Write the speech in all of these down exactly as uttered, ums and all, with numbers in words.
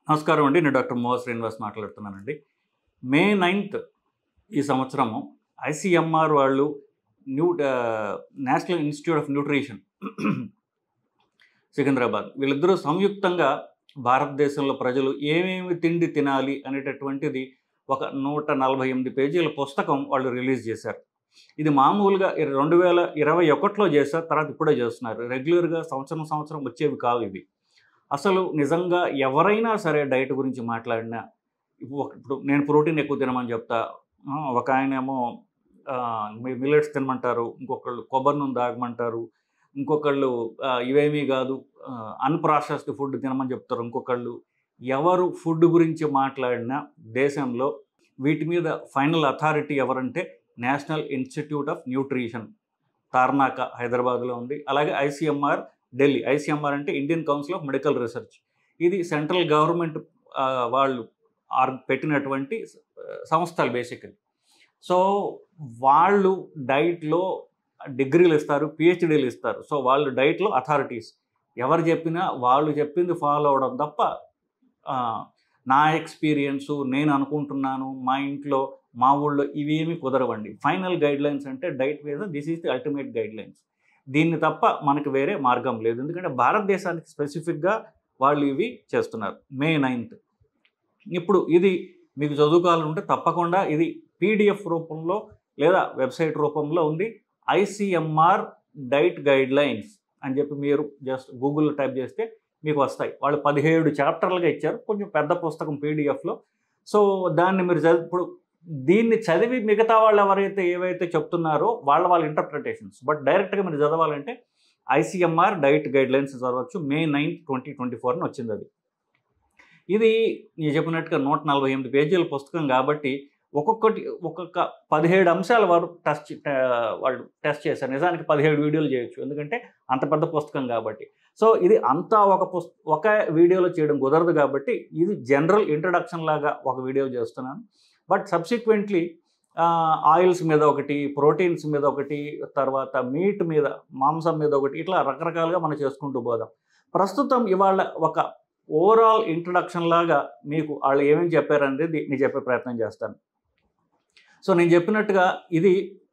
నమస్కారం అండి. నేను డాక్టర్ మోహ శ్రీనివాస్ మాట్లాడుతున్నానండి. మే నైన్త్ ఈ సంవత్సరము ఐసీఎంఆర్ వాళ్ళు new ah, national institute of nutrition Secunderabad వీళ్ళిద్దరూ సంయుక్తంగా భారతదేశంలో ప్రజలు ఏమేమి తిండి తినాలి అనేటటువంటిది ఒక నూట నలభై ఎనిమిది పేజీల పుస్తకం వాళ్ళు రిలీజ్ చేశారు. ఇది మామూలుగా రెండు వేల ఇరవై ఒకటిలో చేశారు. తర్వాత ఇప్పుడే చేస్తున్నారు. రెగ్యులర్‌గా సంవత్సరం సంవత్సరం వచ్చేవి కావు ఇవి. అసలు నిజంగా ఎవరైనా సరే డైట్ గురించి మాట్లాడినా ఇప్పుడు ఇప్పుడు నేను ప్రోటీన్ ఎక్కువ తినమని చెప్తా. ఆ, ఒక ఆయనేమో ఆహ్, మీ మిల్లెట్స్ తినమంటారు. ఇంకొకళ్ళు కొబ్బరి నూనె తాగమంటారు. ఇంకొకళ్ళు ఆహ్, ఇవేమీ కాదు ఆహ్, అన్‌ప్రాసెస్డ్ ఫుడ్ తినమని చెప్తారు. ఇంకొకళ్ళు ఎవరు ఫుడ్ గురించి మాట్లాడినా దేశంలో వీటి మీద ఫైనల్ అథారిటీ ఎవరంటే national institute of nutrition Tarnaka హైదరాబాద్లో ఉంది. అలాగే ఐసీఎంఆర్ ఢిల్లీ. ఐసీఎంఆర్ అంటే Indian council of medical research. ఇది సెంట్రల్ గవర్నమెంట్ ఆహ్, వాళ్ళు ఆర్ పెట్టినటువంటి సంస్థలు బేసికల్లీ. సో వాళ్ళు డైట్‌లో డిగ్రీలు ఇస్తారు, పీహెచ్‌డీలు ఇస్తారు. సో వాళ్ళు డైట్‌లో అథారిటీస్. ఎవరు చెప్పినా వాళ్ళు చెప్పింది ఫాలో అవ్వడం తప్ప ఆహ్, నా ఎక్స్‌పీరియన్సు, నేను అనుకుంటున్నాను, మా ఇంట్లో, మా ఊళ్ళో ఇవేమీ కుదరవండి. ఫైనల్ గైడ్‌లైన్స్ అంటే డైట్ మీద this is the ultimate guidelines. దీన్ని తప్ప మనకు వేరే మార్గం లేదు. ఎందుకంటే భారతదేశానికి స్పెసిఫిక్‌గా వాళ్ళు ఇవి చేస్తున్నారు. మే నైన్త్ ఇప్పుడు ఇది మీకు చదువుకోవాలంటే తప్పకుండా ఇది పీడిఎఫ్ రూపంలో లేదా వెబ్సైట్ రూపంలో ఉంది. ఐసీఎంఆర్ డైట్ గైడ్‌లైన్స్ అని చెప్పి మీరు జస్ట్ గూగుల్‌లో టైప్ చేస్తే మీకు వస్తాయి. వాళ్ళు పదిహేడు చాప్టర్లుగా ఇచ్చారు. కొంచెం పెద్ద పుస్తకం పీడిఎఫ్‌లో. సో దాన్ని మీరు చదివి ఇప్పుడు దీన్ని చదివి మిగతా వాళ్ళు ఎవరైతే ఏవైతే చెప్తున్నారో వాళ్ళ వాళ్ళ ఇంటర్ప్రిటేషన్స్. బట్ డైరెక్ట్‌గా మీరు చదవాలంటే ఐసీఎంఆర్ డైట్ గైడ్‌లైన్స్ చదవచ్చు. మే నైన్త్ ట్వంటీ ట్వంటీ ఫోర్న వచ్చింది అది. ఇది నేను చెప్పినట్టుగా నూట నలభై ఎనిమిది పేజీల పుస్తకం కాబట్టి ఒక్కొక్కటి ఒక్కొక్క పదిహేడు అంశాల వరకు టెస్ట్ వాళ్ళు టెస్ట్ చేశారు. నిజానికి పదిహేడు వీడియోలు చేయొచ్చు. ఎందుకంటే అంత పెద్ద పుస్తకం కాబట్టి. సో ఇది అంతా ఒక పుస్ ఒక వీడియోలో చేయడం కుదరదు కాబట్టి ఇది జనరల్ ఇంట్రడక్షన్ లాగా ఒక వీడియో చేస్తున్నాను. బట్ సబ్సిక్వెంట్లీ ఆయిల్స్ మీద ఒకటి, ప్రోటీన్స్ మీద ఒకటి, తర్వాత మీట్ మీద, మాంసం మీద ఒకటి, ఇట్లా రకరకాలుగా మనం చేసుకుంటూ పోదాం. ప్రస్తుతం ఇవాళ ఒక ఓవరాల్ ఇంట్రడక్షన్ లాగా మీకు వాళ్ళు ఏమేమి చెప్పారనేది నేను చెప్పే ప్రయత్నం చేస్తాను. సో నేను చెప్పినట్టుగా ఇది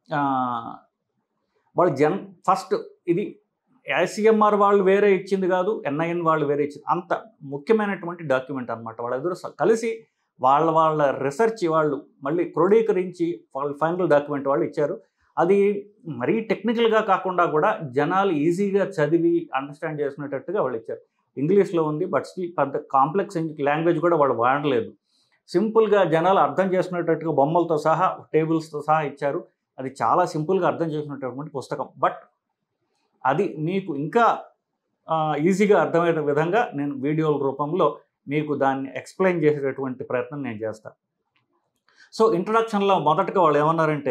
వాళ్ళు జన్ ఫస్ట్ ఇది ఐసీఎంఆర్ వాళ్ళు వేరే ఇచ్చింది కాదు, ఎన్ఐఎన్ వాళ్ళు వేరే ఇచ్చింది. అంత ముఖ్యమైనటువంటి డాక్యుమెంట్ అనమాట. వాళ్ళిద్దరూ కలిసి వాళ్ళ వాళ్ళ రీసెర్చ్ వాళ్ళు మళ్ళీ క్రోడీకరించి వాళ్ళు ఫైనల్ డాక్యుమెంట్ వాళ్ళు ఇచ్చారు. అది మరీ టెక్నికల్గా కాకుండా కూడా జనాలు ఈజీగా చదివి అండర్స్టాండ్ చేసుకునేటట్టుగా వాళ్ళు ఇచ్చారు. ఇంగ్లీష్లో ఉంది. బట్ స్టిల్ పెద్ద కాంప్లెక్స్ లాంగ్వేజ్ కూడా వాళ్ళు వాడలేదు. సింపుల్గా జనాలు అర్థం చేసుకునేటట్టుగా బొమ్మలతో సహా, టేబుల్స్తో సహా ఇచ్చారు. అది చాలా సింపుల్గా అర్థం చేసుకునేటటువంటి పుస్తకం. బట్ అది మీకు ఇంకా ఈజీగా అర్థమయ్యే విధంగా నేను వీడియోల రూపంలో మీకు దాన్ని ఎక్స్ప్లెయిన్ చేసేటటువంటి ప్రయత్నం నేను చేస్తాను. సో ఇంట్రడక్షన్లో మొదటగా వాళ్ళు ఏమన్నారంటే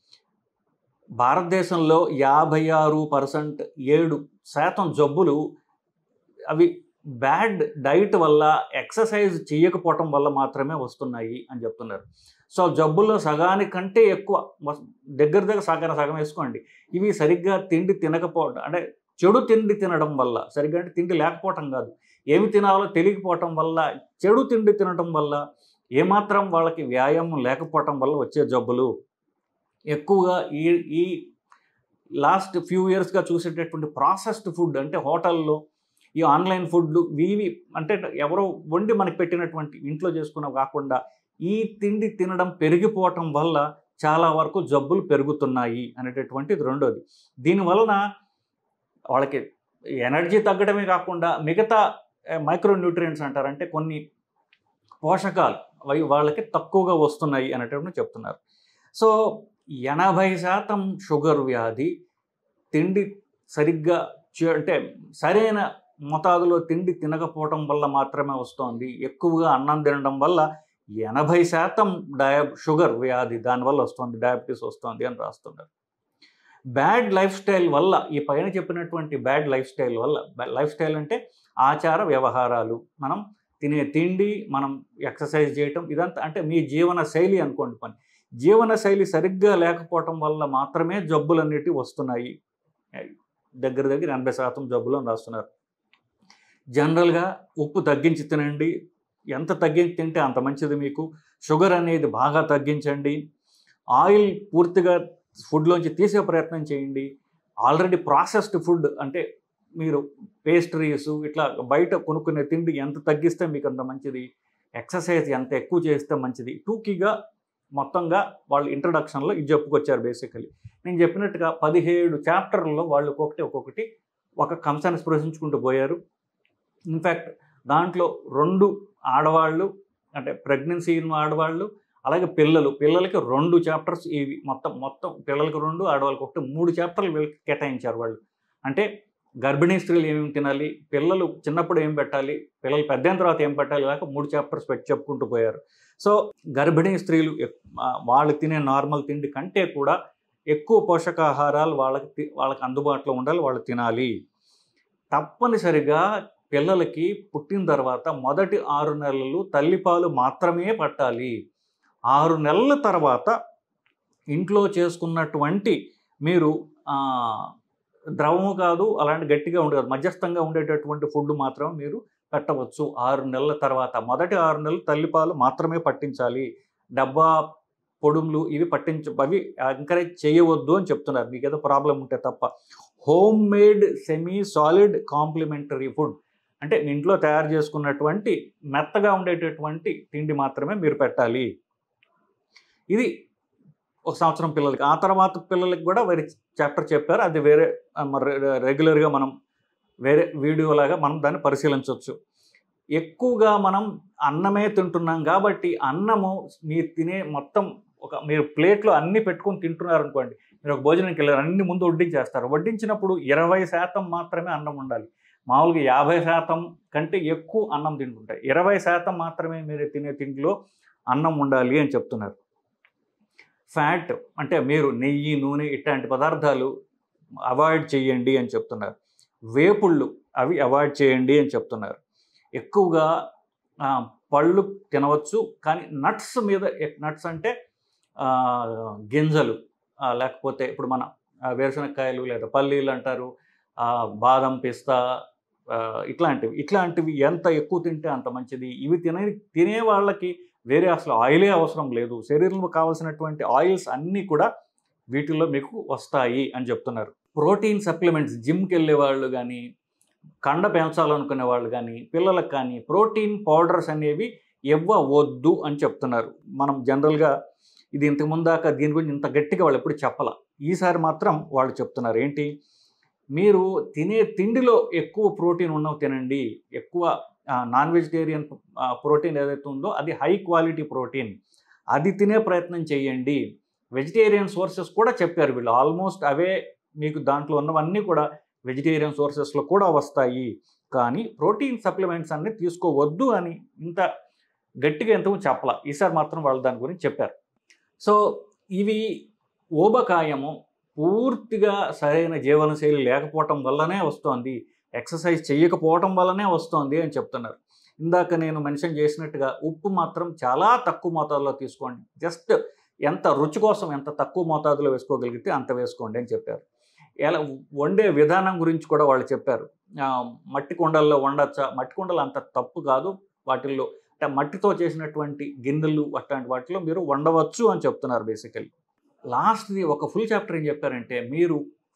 భారతదేశంలో యాభై ఆరు పర్సెంట్ ఏడు శాతం జబ్బులు అవి బ్యాడ్ డైట్ వల్ల, ఎక్సర్సైజ్ చేయకపోవటం వల్ల మాత్రమే వస్తున్నాయి అని చెప్తున్నారు. సో జబ్బుల్లో సగానికంటే ఎక్కువ, దగ్గర దగ్గర సగం సగం వేసుకోండి, ఇవి సరిగ్గా తిండి తినకపోవడం, అంటే చెడు తిండి తినడం వల్ల, సరిగ్గా అంటే తిండి లేకపోవటం కాదు, ఏమి తినాలో తెలియకపోవటం వల్ల, చెడు తిండి తినడం వల్ల, ఏమాత్రం వాళ్ళకి వ్యాయామం లేకపోవటం వల్ల వచ్చే జబ్బులు ఎక్కువగా ఈ ఈ లాస్ట్ ఫ్యూ ఇయర్స్గా చూసేటటువంటి ప్రాసెస్డ్ ఫుడ్, అంటే హోటల్లో ఈ ఆన్లైన్ ఫుడ్లు వీవి, అంటే ఎవరో వండి మనకి పెట్టినటువంటి ఇంట్లో చేసుకున్నవి కాకుండా ఈ తిండి తినడం పెరిగిపోవటం వల్ల చాలా వరకు జబ్బులు పెరుగుతున్నాయి అనేటటువంటిది రెండోది. దీనివలన వాళ్ళకి ఎనర్జీ తగ్గడమే కాకుండా మిగతా మైక్రో న్యూట్రియంట్స్ అంటారు, అంటే కొన్ని పోషకాలు అవి వాళ్ళకి తక్కువగా వస్తున్నాయి అనేటటువంటి చెప్తున్నారు. సో ఎనభై శాతం షుగర్ వ్యాధి తిండి సరిగ్గా అంటే సరైన మోతాదులో తిండి తినకపోవటం వల్ల మాత్రమే వస్తుంది. ఎక్కువగా అన్నం తినడం వల్ల ఎనభై శాతం డయా షుగర్ వ్యాధి దానివల్ల వస్తుంది, డయాబెటీస్ వస్తుంది అని రాస్తున్నారు. బ్యాడ్ లైఫ్ స్టైల్ వల్ల, ఈ పైన చెప్పినటువంటి బ్యాడ్ లైఫ్ స్టైల్ వల్ల, లైఫ్ స్టైల్ అంటే ఆచార వ్యవహారాలు, మనం తినే తిండి, మనం ఎక్సర్సైజ్ చేయటం, ఇదంతా అంటే మీ జీవన శైలి అనుకోండి. పని జీవన శైలి సరిగ్గా లేకపోవటం వల్ల మాత్రమే జబ్బులన్నిటి వస్తున్నాయి. దగ్గర దగ్గర ఎనభై శాతం జబ్బులు అని రాస్తున్నారు. జనరల్గా ఉప్పు తగ్గించి తినండి, ఎంత తగ్గించి తింటే అంత మంచిది మీకు. షుగర్ అనేది బాగా తగ్గించండి. ఆయిల్ పూర్తిగా ఫుడ్లోంచి తీసే ప్రయత్నం చేయండి. ఆల్రెడీ ప్రాసెస్డ్ ఫుడ్ అంటే మీరు పేస్ట్రీస్ ఇట్లా బయట కొనుక్కునే తిండి ఎంత తగ్గిస్తే మీకు అంత మంచిది. ఎక్సర్సైజ్ ఎంత ఎక్కువ చేస్తే మంచిది. టూకీగా మొత్తంగా వాళ్ళు ఇంట్రడక్షన్లో ఇది చెప్పుకొచ్చారు. బేసికలీ నేను చెప్పినట్టుగా పదిహేడు చాప్టర్లలో వాళ్ళు ఒక్కొక్కటి ఒక్కొక్కటి ఒక కంసాన్ని స్పృశించుకుంటూ పోయారు. ఇన్ఫ్యాక్ట్ దాంట్లో రెండు ఆడవాళ్ళు అంటే ప్రెగ్నెన్సీ ఆడవాళ్ళు, అలాగే పిల్లలు పిల్లలకి రెండు చాప్టర్స్ ఇవి మొత్తం మొత్తం పిల్లలకి రెండు, ఆడవాళ్ళకి ఒకటి, మూడు చాప్టర్లు వీళ్ళకి కేటాయించారు వాళ్ళు. అంటే గర్భిణీ స్త్రీలు ఏమేమి తినాలి, పిల్లలు చిన్నప్పుడు ఏం పెట్టాలి, పిల్లలు పెద్దయిన తర్వాత ఏం పెట్టాలి, ఇలాగ మూడు చాప్టర్స్ పెట్టి చెప్పుకుంటూ పోయారు. సో గర్భిణీ స్త్రీలు వాళ్ళు తినే నార్మల్ తిండి కంటే కూడా ఎక్కువ పోషకాహారాలు వాళ్ళకి వాళ్ళకి అందుబాటులో ఉండాలి, వాళ్ళు తినాలి. తప్పనిసరిగా పిల్లలకి పుట్టిన తర్వాత మొదటి ఆరు నెలలు తల్లిపాలు మాత్రమే పట్టాలి. ఆరు నెలల తర్వాత ఇంట్లో చేసుకున్నటువంటి మీరు ద్రవము కాదు, అలాంటి గట్టిగా ఉండదు, మధ్యస్థంగా ఉండేటటువంటి ఫుడ్ మాత్రం మీరు పెట్టవచ్చు. ఆరు నెలల తర్వాత మొదటి ఆరు నెలలు తల్లిపాలు మాత్రమే పట్టించాలి. డబ్బా పొడుములు ఇవి పట్టించ అవి ఎంకరేజ్ చేయవద్దు అని చెప్తున్నారు, మీకు ఏదో ప్రాబ్లం ఉంటే తప్ప. Homemade semi solid complementary food అంటే ఇంట్లో తయారు చేసుకున్నటువంటి మెత్తగా ఉండేటటువంటి తిండి మాత్రమే మీరు పెట్టాలి. ఇది ఒక సంవత్సరం పిల్లలకి. ఆ తర్వాత పిల్లలకి కూడా వేరే చాప్టర్ చెప్పారు, అది వేరే రెగ్యులర్గా మనం వేరే వీడియోలాగా మనం దాన్ని పరిశీలించవచ్చు. ఎక్కువగా మనం అన్నమే తింటున్నాం కాబట్టి అన్నము మీరు తినే మొత్తం ఒక మీరు ప్లేట్లో అన్నీ పెట్టుకొని తింటున్నారు అనుకోండి, మీరు ఒక భోజనంకి వెళ్ళారు, అన్ని ముందు వడ్డించేస్తారు. వడ్డించినప్పుడు ఇరవై శాతం మాత్రమే అన్నం ఉండాలి. మామూలుగా యాభై శాతం కంటే ఎక్కువ అన్నం తింటుంటాయి. ఇరవై శాతం మాత్రమే మీరు తినే తిండిలో అన్నం ఉండాలి అని చెప్తున్నారు. ఫ్యాట్ అంటే మీరు నెయ్యి, నూనె ఇట్లాంటి పదార్థాలు అవాయిడ్ చేయండి అని చెప్తున్నారు. వేపుళ్ళు అవి అవాయిడ్ చేయండి అని చెప్తున్నారు. ఎక్కువగా పళ్ళు తినవచ్చు, కానీ నట్స్ మీద, నట్స్ అంటే గింజలు, లేకపోతే ఇప్పుడు మన వేరుశనక్కాయలు లేదా పల్లీలు అంటారు, బాదం, పిస్తా ఇట్లాంటివి ఇట్లాంటివి ఎంత ఎక్కువ తింటే అంత మంచిది. ఇవి తినే తినే వాళ్ళకి వేరే అసలు ఆయిలే అవసరం లేదు. శరీరంలో కావాల్సినటువంటి ఆయిల్స్ అన్నీ కూడా వీటిల్లో మీకు వస్తాయి అని చెప్తున్నారు. ప్రోటీన్ సప్లిమెంట్స్ జిమ్కి వెళ్ళే వాళ్ళు కానీ, కండ పెంచాలనుకునే వాళ్ళు కానీ, పిల్లలకు కానీ ప్రోటీన్ పౌడర్స్ అనేవి ఇవ్వవద్దు అని చెప్తున్నారు. మనం జనరల్గా ఇది ఇంతకు ముందాక దీని గురించి ఇంత గట్టిగా వాళ్ళు ఎప్పుడు చెప్పాల, ఈసారి మాత్రం వాళ్ళు చెప్తున్నారు ఏంటి, మీరు తినే తిండిలో ఎక్కువ ప్రోటీన్ ఉన్నవి తినండి. ఎక్కువ నాన్ వెజిటేరియన్ ప్రోటీన్ ఏదైతే ఉందో అది హై క్వాలిటీ ప్రోటీన్, అది తినే ప్రయత్నం చేయండి. వెజిటేరియన్ సోర్సెస్ కూడా చెప్పారు వీళ్ళు, ఆల్మోస్ట్ అవే మీకు దాంట్లో ఉన్నవన్నీ కూడా వెజిటేరియన్ సోర్సెస్లో కూడా వస్తాయి. కానీ ప్రోటీన్ సప్లిమెంట్స్ అన్నీ తీసుకోవద్దు అని ఇంత గట్టిగా ఎంతకు చెప్పాల, ఈసారి మాత్రం వాళ్ళు దాని గురించి చెప్పారు. సో ఇవి ఊబకాయము పూర్తిగా సరైన జీవనశైలి లేకపోవటం వల్లనే వస్తోంది, ఎక్సర్సైజ్ చేయకపోవటం వల్లనే వస్తోంది అని చెప్తున్నారు. ఇందాక నేను మెన్షన్ చేసినట్టుగా ఉప్పు మాత్రం చాలా తక్కువ మోతాదులో తీసుకోండి. జస్ట్ ఎంత రుచి కోసం ఎంత తక్కువ మోతాదులో వేసుకోగలిగితే అంత వేసుకోండి అని చెప్పారు. ఎలా వండే విధానం గురించి కూడా వాళ్ళు చెప్పారు. మట్టి కుండల్లో వండొచ్చా, మట్టి కుండలు అంత తప్పు కాదు, వాటిల్లో అంటే మట్టితో చేసినటువంటి గిన్నెలు అట్లాంటి వాటిలో మీరు వండవచ్చు అని చెప్తున్నారు. బేసికలీ లాస్ట్ది ఒక ఫుల్ చాప్టర్ ఏం చెప్పారంటే, మీరు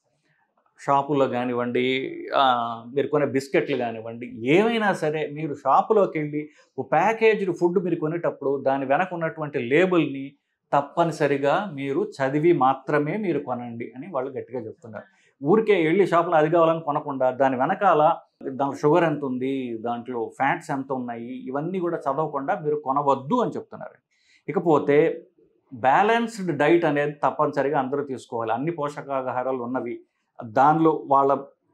షాపులో కానివ్వండి, మీరు కొనే బిస్కెట్లు కానివ్వండి, ఏమైనా సరే మీరు షాపులోకి వెళ్ళి ఓ ప్యాకేజ్డ్ ఫుడ్ మీరు కొనేటప్పుడు దాని వెనక ఉన్నటువంటి లేబుల్ని తప్పనిసరిగా మీరు చదివి మాత్రమే మీరు కొనండి అని వాళ్ళు గట్టిగా చెప్తున్నారు. ఊరికే వెళ్ళి షాపులో అది కావాలని కొనకుండా దాని వెనకాల దాంట్లో షుగర్ ఎంత ఉంది, దాంట్లో ఫ్యాట్స్ ఎంత ఉన్నాయి, ఇవన్నీ కూడా చదవకుండా మీరు కొనవద్దు అని చెప్తున్నారు. ఇకపోతే బ్యాలెన్స్డ్ డైట్ అనేది తప్పనిసరిగా అందరూ తీసుకోవాలి. అన్ని పోషకాహారాలు ఉన్నవి దానిలో వాళ్ళ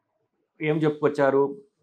ఏం చెప్పుకొచ్చారు,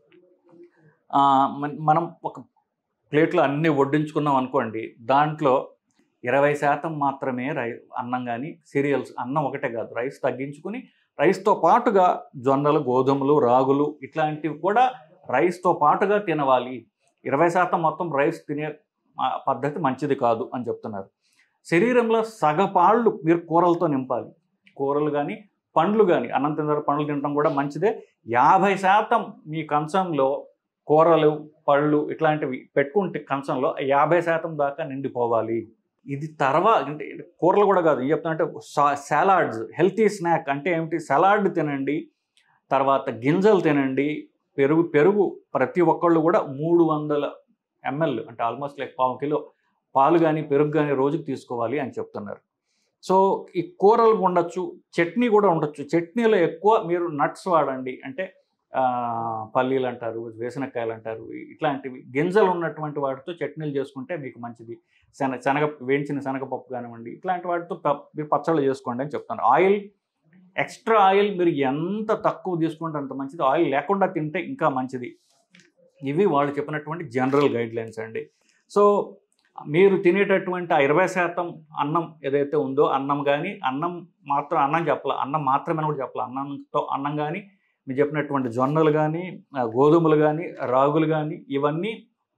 మనం ఒక ప్లేట్లో అన్నీ వడ్డించుకున్నాం అనుకోండి, దాంట్లో ఇరవై శాతం మాత్రమే రై అన్నం కానీ సీరియల్స్, అన్నం ఒకటే కాదు, రైస్ తగ్గించుకుని రైస్తో పాటుగా జొన్నలు, గోధుమలు, రాగులు ఇట్లాంటివి కూడా రైస్తో పాటుగా తినవాలి. ఇరవై శాతం మొత్తం రైస్ తినే పద్ధతి మంచిది కాదు అని చెప్తున్నారు. శరీరంలో సగపాళ్ళు మీరు కూరలతో నింపాలి. కూరలు కానీ పండ్లు కానీ, అన్నం తిన్న పండ్లు తినడం కూడా మంచిదే. యాభై శాతం మీ కంచంలో కూరలు పళ్ళు ఇట్లాంటివి పెట్టుకుంటే కంచంలో యాభై శాతం దాకా నిండిపోవాలి. ఇది తర్వాత అంటే కూరలు కూడా కాదు, ఏం చెప్తానంటే సలాడ్స్, హెల్తీ స్నాక్ అంటే ఏమిటి, సలాడ్ తినండి, తర్వాత గింజలు తినండి, పెరుగు పెరుగు ప్రతి ఒక్కళ్ళు కూడా మూడు వందల ఎంఎల్ అంటే ఆల్మోస్ట్ లైక్ పావు కిలో పాలు కానీ పెరుగు కానీ రోజుకి తీసుకోవాలి అని చెప్తున్నారు. సో ఈ కూరలు ఉండొచ్చు, చట్నీ కూడా ఉండొచ్చు. చట్నీలో ఎక్కువ మీరు నట్స్ వాడండి, అంటే పల్లీలు అంటారు, వేసనకాయలు అంటారు, ఇట్లాంటివి గింజలు ఉన్నటువంటి వాటితో చట్నీలు చేసుకుంటే మీకు మంచిది. శన శనగ వేయించిన శనగపప్పు కానివ్వండి, ఇట్లాంటి వాటితో మీరు పచ్చళ్ళు చేసుకోండి అని చెప్తాను. ఆయిల్, ఎక్స్ట్రా ఆయిల్ మీరు ఎంత తక్కువ తీసుకుంటే అంత మంచిది. ఆయిల్ లేకుండా తింటే ఇంకా మంచిది. ఇవి వాళ్ళు చెప్పినటువంటి జనరల్ గైడ్లైన్స్ అండి. సో మీరు తినేటటువంటి ఆ ఇరవై శాతం అన్నం ఏదైతే ఉందో, అన్నం కానీ అన్నం మాత్రం అన్నం చెప్పాలి, అన్నం మాత్రమే కూడా చెప్పాలి, అన్నంతో అన్నం కానీ మీరు చెప్పినటువంటి జొన్నలు కానీ గోధుమలు కానీ రాగులు కానీ ఇవన్నీ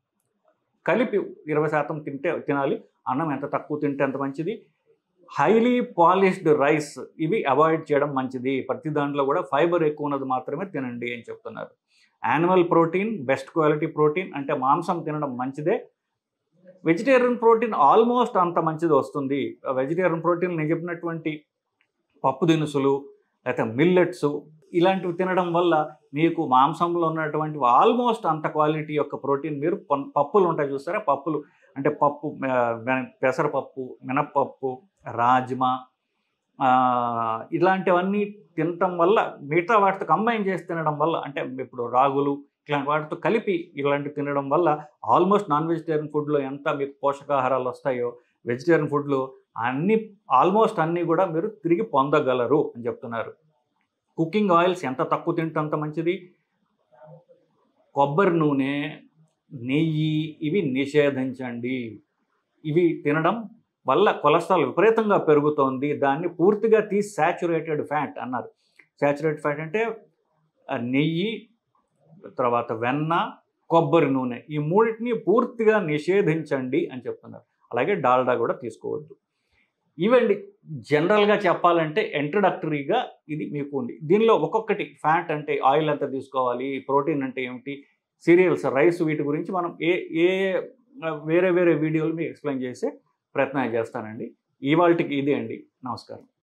కలిపి ఇరవై శాతం తింటే తినాలి. అన్నం ఎంత తక్కువ తింటే అంత మంచిది. హైలీ పాలిష్డ్ రైస్ ఇవి అవాయిడ్ చేయడం మంచిది. ప్రతి దాంట్లో కూడా ఫైబర్ ఎక్కువ ఉన్నది మాత్రమే తినండి అని చెప్తున్నారు. Animal protein, best quality protein అంటే మాంసం తినడం మంచిదే. వెజిటేరియన్ ప్రోటీన్ ఆల్మోస్ట్ అంత మంచిది వస్తుంది. వెజిటేరియన్ ప్రోటీన్ నేను చెప్పినటువంటి పప్పు దినుసులు లేకపోతే మిల్లెట్స్ ఇలాంటివి తినడం వల్ల మీకు మాంసంలో ఉన్నటువంటి ఆల్మోస్ట్ అంత క్వాలిటీ యొక్క ప్రోటీన్ మీరు పప్పులు ఉంటాయి చూస్తారా, పప్పులు అంటే పప్పు, పెసరపప్పు, మినప్పప్పు, రాజ్మా ఇలాంటివన్నీ తినటం వల్ల, మిగతా వాటితో కంబైన్ చేసి తినడం వల్ల, అంటే ఇప్పుడు రాగులు ఇలాంటి వాటితో కలిపి ఇలాంటివి తినడం వల్ల ఆల్మోస్ట్ నాన్ వెజిటేరియన్ ఫుడ్లో ఎంత మీకు పోషకాహారాలు వస్తాయో వెజిటేరియన్ ఫుడ్లో అన్ని ఆల్మోస్ట్ అన్నీ కూడా మీరు తిరిగి పొందగలరు అని చెప్తున్నారు. కుకింగ్ ఆయిల్స్ ఎంత తక్కువ తింటే అంత మంచిది. కొబ్బరి నూనె, నెయ్యి ఇవి నిషేధించండి. ఇవి తినడం వల్ల కొలెస్ట్రాల్ విపరీతంగా పెరుగుతోంది. దాన్ని పూర్తిగా తీసి సాచురేటెడ్ ఫ్యాట్ అన్నారు. సాచురేటెడ్ ఫ్యాట్ అంటే నెయ్యి, తర్వాత వెన్న, కొబ్బరి నూనె ఈ మూడింటిని పూర్తిగా నిషేధించండి అని చెప్తున్నారు. అలాగే డాల్డా కూడా తీసుకోవద్దు. ఇవండి జనరల్గా చెప్పాలంటే ఇంట్రడక్టరీగా ఇది మీకు ఉంది. దీనిలో ఒక్కొక్కటి ఫ్యాట్ అంటే ఆయిల్ ఎంత తీసుకోవాలి, ప్రోటీన్ అంటే ఏమిటి, సీరియల్స్, రైస్, వీటి గురించి మనం ఏ ఏ వేరే వేరే వీడియోలు మీకు ఎక్స్ప్లెయిన్ చేసే ప్రయత్నం చేస్తానండి. ఇవాళకి ఇదే అండి. నమస్కారం.